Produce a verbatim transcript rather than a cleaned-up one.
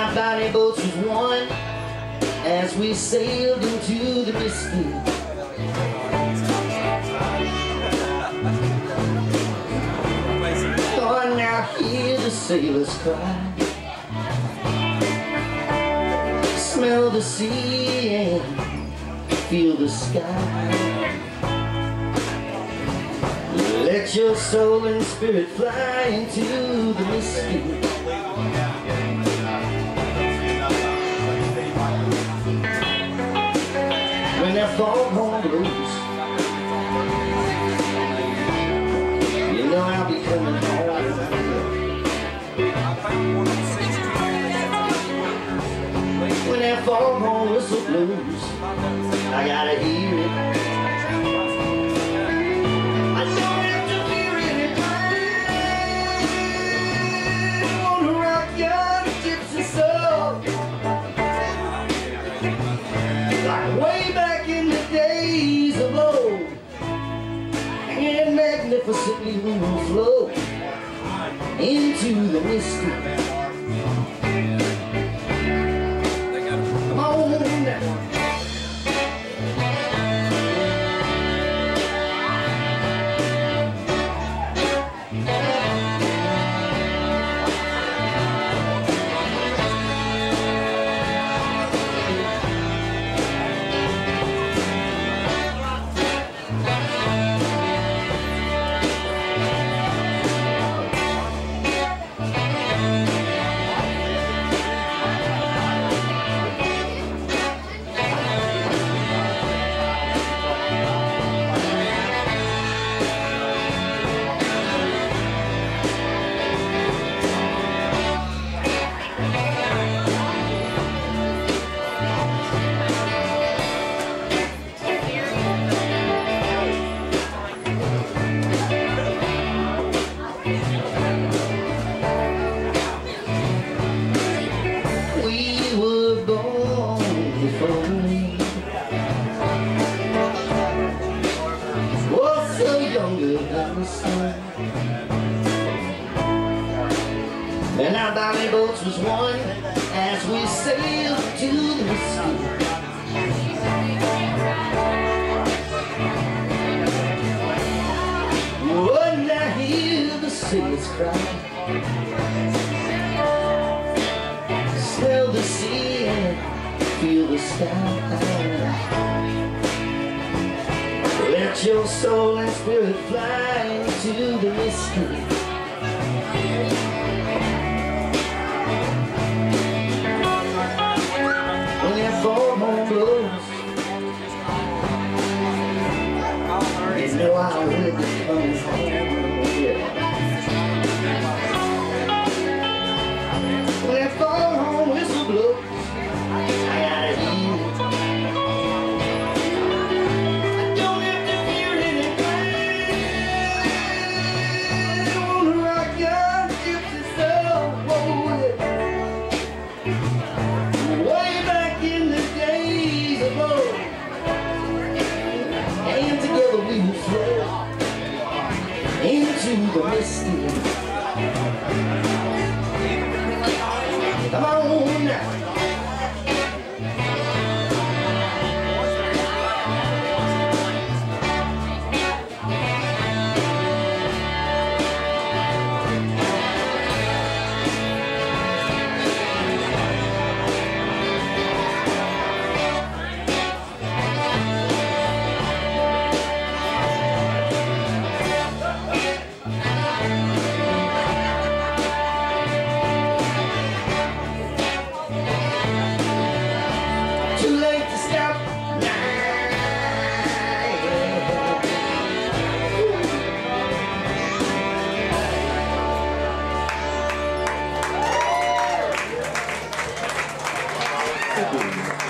our bounty boats was one as we sailed into the misty. Oh, now hear the sailors cry, smell the sea and feel the sky. Let your soul and spirit fly into the misty. When that foghorn blows, you know I'll be coming home. When that foghorn whistle blows, I gotta hear it. I don't have to fear it. I wanna rock your gypsy soul, like way back in the days of old, and magnificently we will flow into the misty. Come on now. And our bounty boats was one as we sailed to the misty. Wouldn't I hear the sailors cry, smell the sea and feel the sky. Let your soul and spirit fly into the misty. When that foghorn blows, you know I will be coming home. Yeah. When that foghorn whistle blows, I gotta hear it. I don't have to fear anything. I wanna rock your gypsy soul. Whoa, yeah. Way back in the days of old, and together we will flow into the misty. Come on now. Thank you.